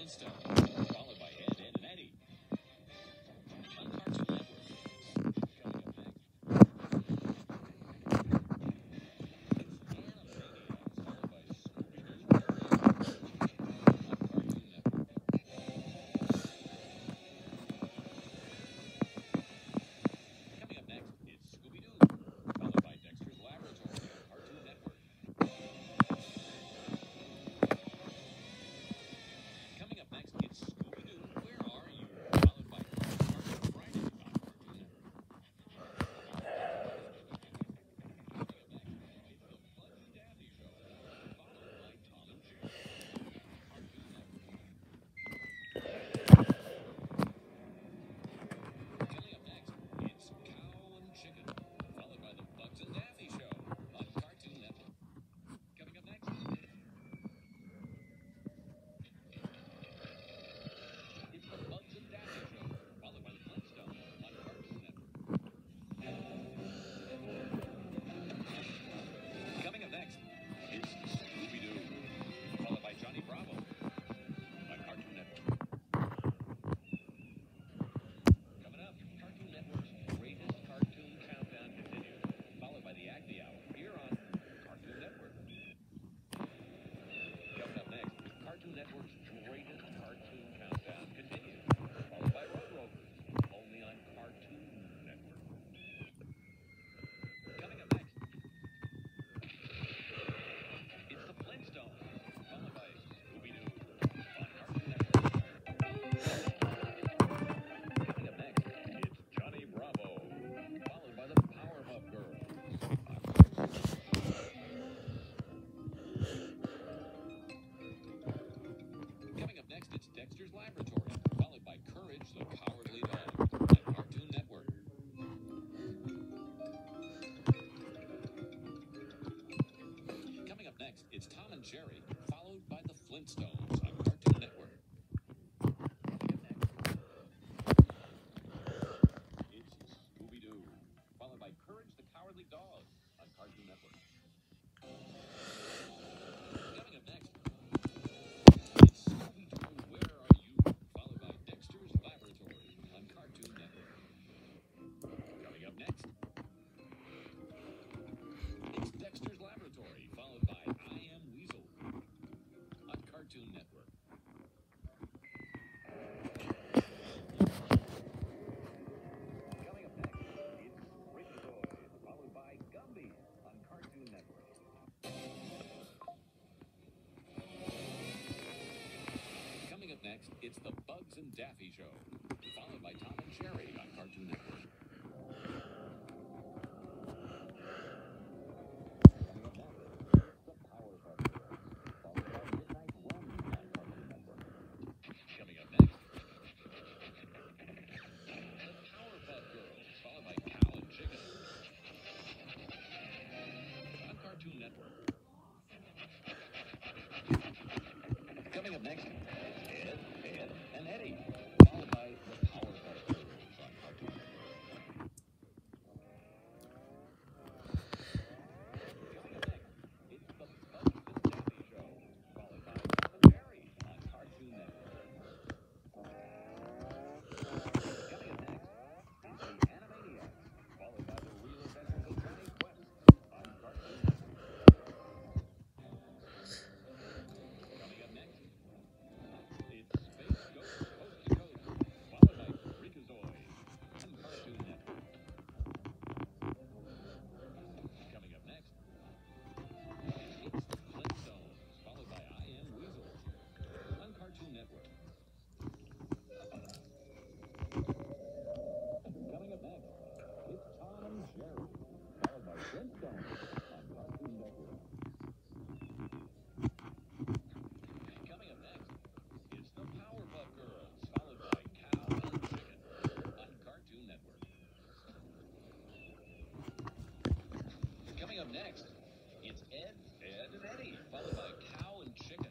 Flintstones, followed by Ed, Ed, and Eddie. On Cartoon Network. Coming up next, it's Animaniacs, followed by Scooby-Doo. On Cartoon Network. Coming up next, it's Scooby-Doo, followed by Dexter's Laboratory on Cartoon Network. Coming up next, it's Scooby-Doo, Where Are You? Followed by Cartoon Friday on Cartoon Network. Coming up next, it's Cow and Chicken, followed by the Bugs and Daffy Show on Cartoon Network. Coming up next, it's the Bugs and Daffy Show, followed by the Flintstones on Cartoon Network. Coming up next, it's Scooby-Doo, followed by Johnny Bravo on Cartoon Network. Coming up, Cartoon Network's greatest cartoon countdown continues, followed by the Acme Hour here on Cartoon Network. Coming up next, Cartoon Network's greatest cartoon countdown continues, followed by Road Rovers, only on Cartoon Network. Coming up next, it's the Flintstones, followed by Scooby-Doo on Cartoon Network. Coming up next, it's Johnny Bravo, followed by the Powerpuff Girls on Cartoon Network. Coming up next, it's Dexter's Laboratory, followed by Courage the Cowardly Dog on Cartoon Network. Coming up next, it's Tom and Jerry, followed by the Flintstones on Cartoon Network. Coming up next, it's Scooby-Doo, followed by Courage the Cowardly Dog on Cartoon Network. Coming up next, it's Scooby-Doo, Where Are You? Followed by Dexter's Laboratory on Cartoon Network. Coming up next, it's Dexter's Laboratory, followed by I Am Weasel on Cartoon Network. Coming up next, it's Freakazoid, followed by Gumby on Cartoon Network. Coming up next, it's the Bugs and Daffy Show, followed by Tom and Jerry on Cartoon Network. Coming up next, it's the Powerpuff Girls, followed by Midnight Run on Cartoon Network. Coming up next, the Powerpuff Girls, followed by Cow and Chicken on Cartoon Network. Coming up next, Ed, Ed, and Eddie, followed by the Powerpuff Girls on Cartoon Network. Coming up next, it's the Bugs and Daffy Show, followed by Tom and Jerry on Cartoon Network. Coming up next, it's the Animaniacs, followed by the Real Adventures of Johnny Quest on Cartoon Network. Coming up next, it's Space Ghost Coast to Coast, followed by Freakazoid on Cartoon Network. Coming up next, it's the Flintstones, followed by I Am Weasel on Cartoon Network. Coming up next, it's Tom and Jerry, followed by Flintstones on Cartoon Network. Coming up next, it's the Powerpuff Girls, followed by Cow and Chicken on Cartoon Network. Coming up next, it's Ed, Ed, and Eddie, followed by Cow and Chicken